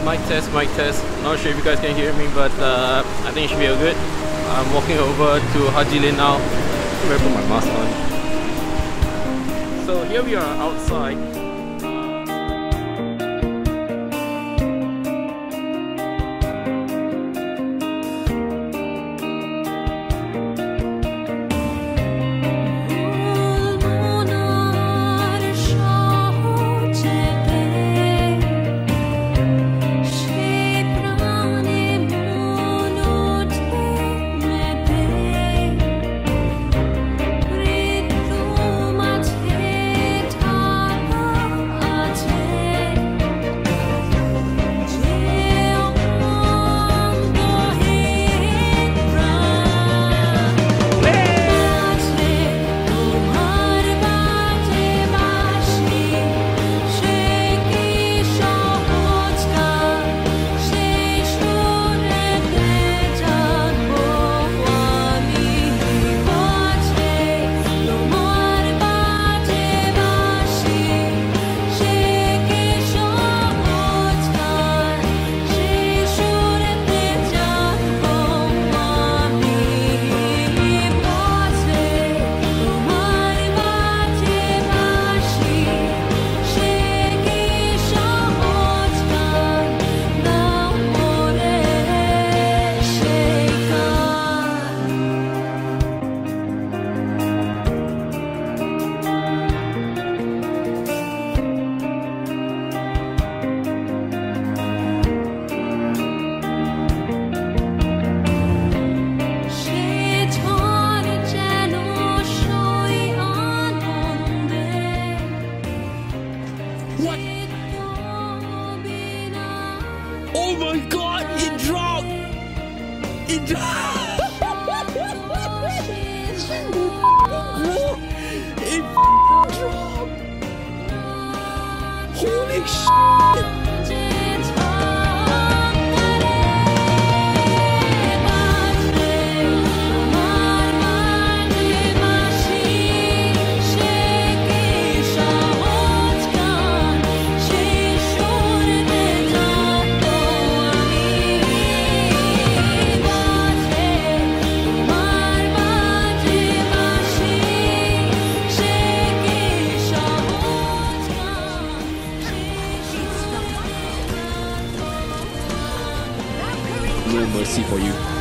Mic test, mic test. Not sure if you guys can hear me, but I think it should be all good. I'm walking over to Haji Lane now. I better put my mask on. So here we are outside. What? Oh my god, it dropped! It dropped! It dropped! Holy shit! No mercy for you.